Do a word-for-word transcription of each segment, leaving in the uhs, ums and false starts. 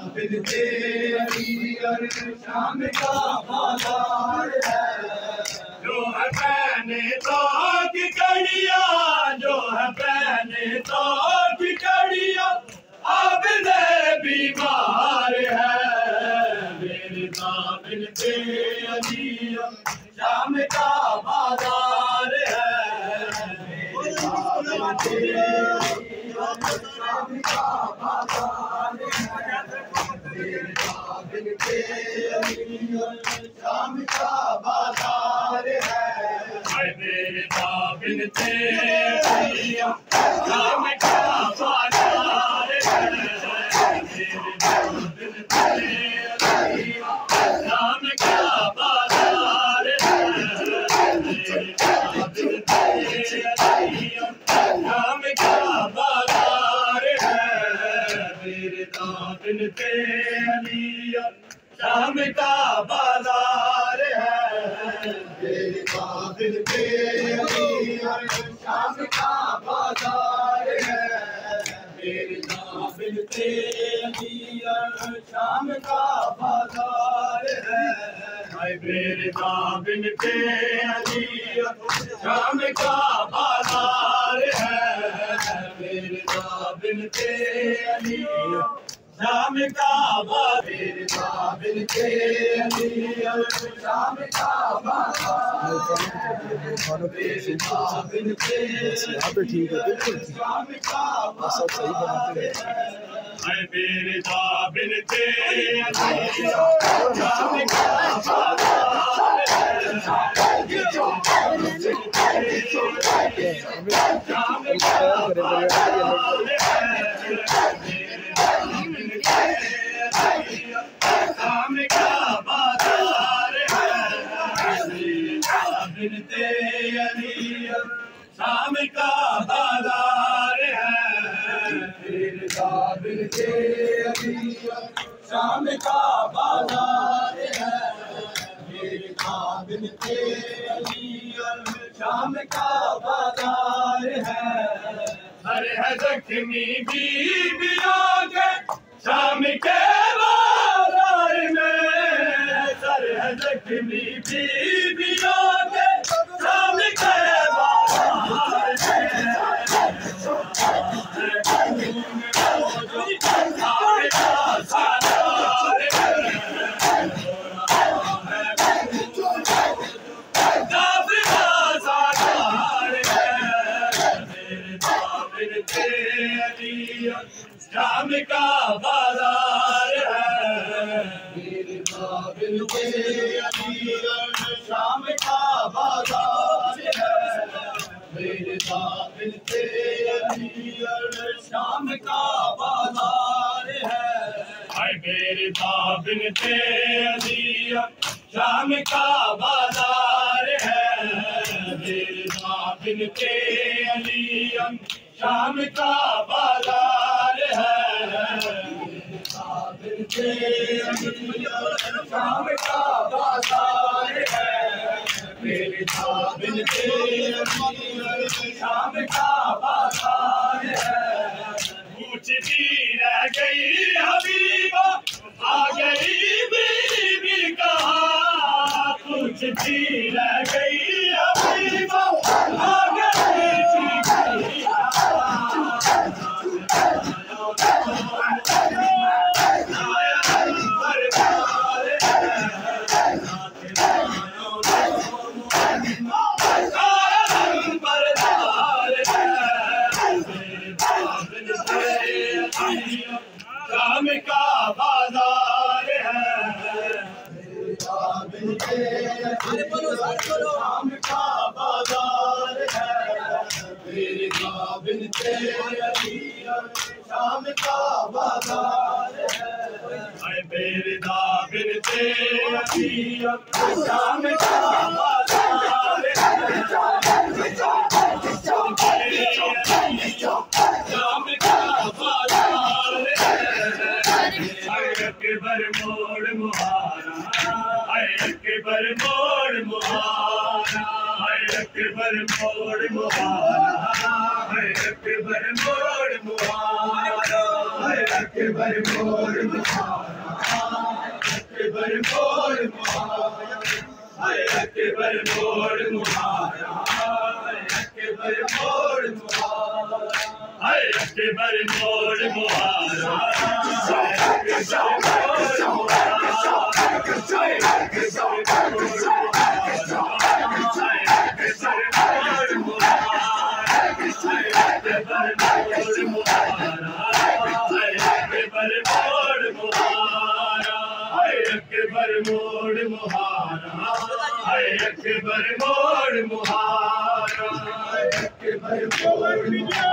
बिनते अली और शाम का बाजार है। जो है पहने तो की कड़िया, जो है पहने तो की कड़िया अब दे बीमार है। मेरे बिनते अली और शाम का बाजार है। शाम का बाजार बिनते अली और शाम का बाजार है। मेरे बिनते अली और शाम का बाजार है। बिनते अली शाम का बाजार है। बिनते अली शाम का बाजार है। मेरे बिनते अली शाम का बाजार है। मेरे बिनते अली शाम का बाजार है। मेरे बिनते अली शाम का बाजार है। मेरे बिनते अली शाम का बाजार है। मेरे बिनते अली शाम का बाजार। मेरे बिनते अली शाम का बाजार। बिनते यहाँ पे ठीक है, बिल्कुल शाम का सब सही बनाते हैं। मेरे बिनते अली शाम का बाजार है। शाम का बाजार है। शाम का बाजार है। बिनते अली शाम का बाजार है। बिनते अली शाम का बाजार है। बिनते अली शाम का बाजार है। हर है जख्मी बीबियों के शाम के बाजार में। सर है जख्मी बीबियों के शाम के बाजार में। शाम का बाजार है। मेरे बिनते अली शाम का बाजार है। मेरे बिनते अली शाम का बाजार है। मेरे बिनते अली शाम का बाजार है। मेरे बिनते अली शाम का बाजार है। बिनते अली शाम का बाजार है। मेरे बिनते अली शाम का बाजार है। पूछती रह गई हबीबा आ गई बीबी कहाँ। पूछती रह गई हबीबा आ गई शाम का बाजार है। बिनते शाम का बाजार है। मेरे बिनते अली शाम का बाजार है। मेरे बिनते अली शाम का बाजार है। शाम का बाजार है। अकबर मोड़ मुहारा, अकबर मोड़ मुहारा, अकबर मोड़ मुहारा, अकबर मोड़ मुहारा, अकबर मोड़ मुहारा। अकबर मोड़ मुहारा हाय अकबर मोड़ मुहारा अकबर मोड़ मुहारा हाय अकबर मोड़ मुहारा अकबर मोड़ मुहारा हाय अकबर मोड़ मुहारा अकबर मोड़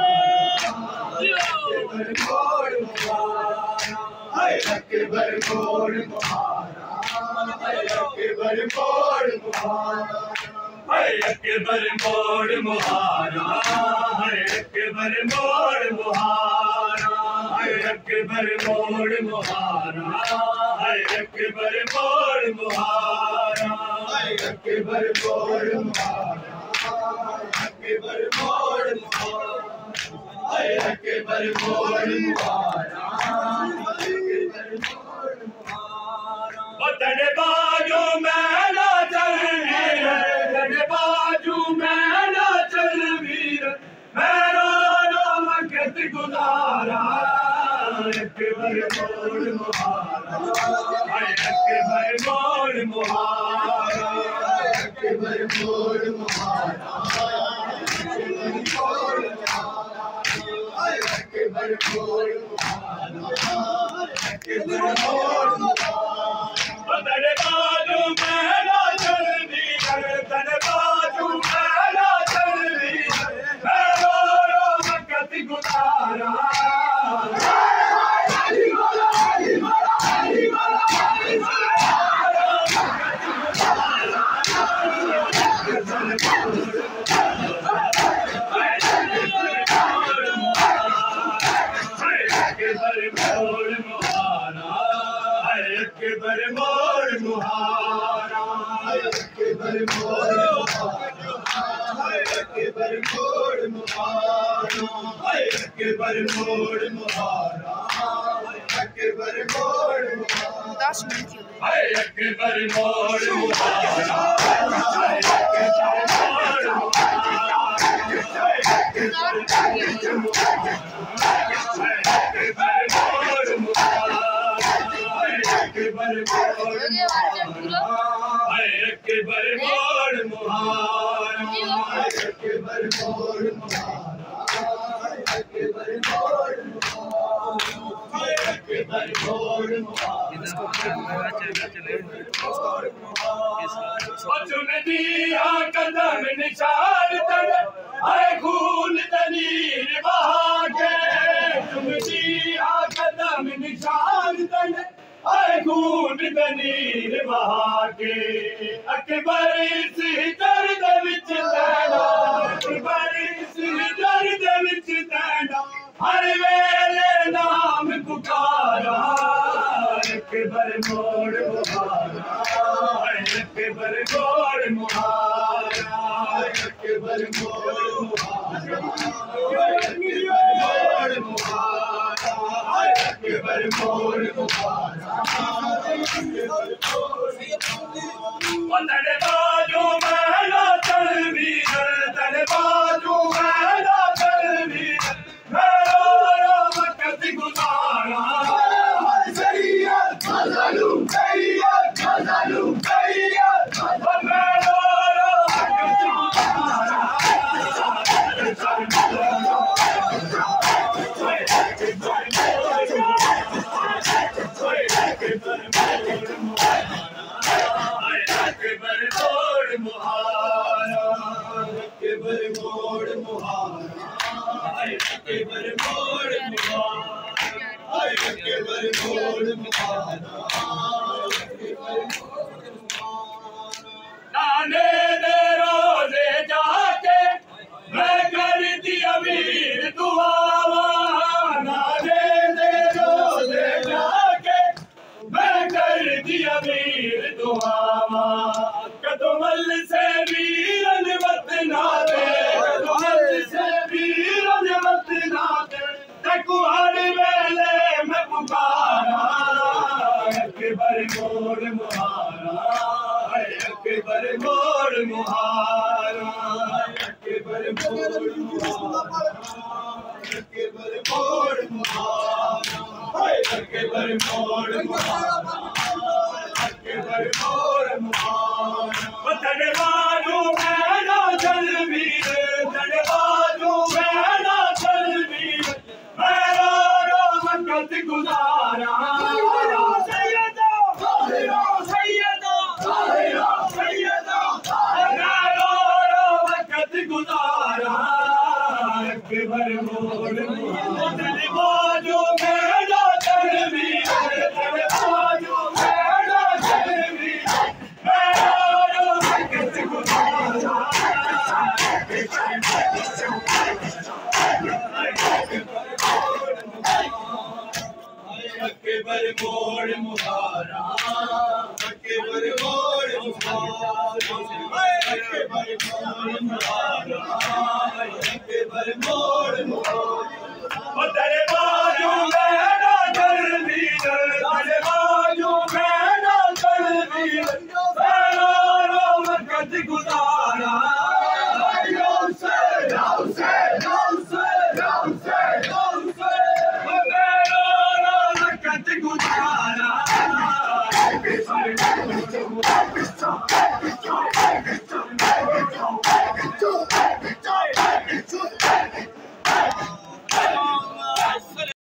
मुहारा हाय अकबर मोड़ मुहारा हाय अकबर मोड़ मुहारा हाय अकबर मोड़ मुहारा हाय अकबर मोड़ मुहारा हाय अकबर मोड़ मुहारा हाय अकबर मोड़ मुहारा हाय अकबर मोड़ मुहारा अकबर मोड़ मुहारा हाय अकबर मोड़ मुहारा तड़ बाजू मैं ना चल वीर तड़ बाजू मैं ना चल वीर मैं रो रो वक्त गुजारा अकबर मोड़ मुहारा हाय अकबर मोड़ मुहारा अकबर मोड़ मुहारा हाय अकबर मोड़ मुहारा अकबर मोड़ तड़ बाजू मैं ना चल वीर तड़ बाजू मैं ना चल वीर मैं रो रो वक्त गुजारा अकबर मोड़ मुहारा अकबर मोड़ अकबर मोड़ मुहारा अकबर मोड़ मुहारा अकबर मोड़ मुहारा अकबर मोड़ मुहारा अकबर मोड़ मुहारा अकबर मोड़ मुहारा अकबर मोड़ अकबर मोड़ चुन दिया कदम निशान तड़ आए खून तनीर बहा के चुन दिया कदम निशान तड़ आए खून तनीर बहा के अकबर सी दर्द विच तैना अकबर सी दर्द विच तैना हर वेले नाम पुकारा अकबर मोड़ मुहारा अकबर मोड़ मुहारा अकबर मोड़ मुहारा मोड़ मुहारा अकबर मोड़ मुहारा तड़ बाजू मैं ना चल वीर तड़ बाजू मैं ना चल वीर मैं रो रो वक्त गुजारा सैयद गज़लू सैयद गज़लू सैयद मैं रो रो वक्त गुजारा अकबर मोड़ मुहारा अकबर मोड़ मुहारा अकबर मोड़ मुहारा अकबर मोड़ मुहारा नाने दे रोजे जाके मैं कर दिया वीर दुआवा नाने दे रोजे जाके मैं कर दिया वीर दुआवा कदमल से वीरन मत नाते कदमल से वीरन मत नाते तक हर वेले में पुकारा अकबर मोड़ मुहारा अकबर मोड़ मुहारा अकबर मोड़ मुहारा अकबर मोड़ मुहारा अकबर मोड़ मुहारा अकबर मोड़ मुहारा तड़वारू मैना तलवीर तड़वारू मैना तलवीर मेरा रो वक्त गुजारा सैयदा सैयदा सैयदा सैयदा मेरा रो वक्त गुजारा अकबर मोड़ मुहारा तड़वारू मैना तलवीर तड़वारू मैना तलवीर मेरा रो वक्त गुजारा अकबर मोड़ मुहारा अकबर मोड़ मुहारा अकबर मोड़ मुहारा अकबर मोड़ मुहारा दरबाजू मैना तलवीर दरबाजू मैना तलवीर मेरा रो वक्त गुजारा से से से से मेरा रो वक्त गुजारा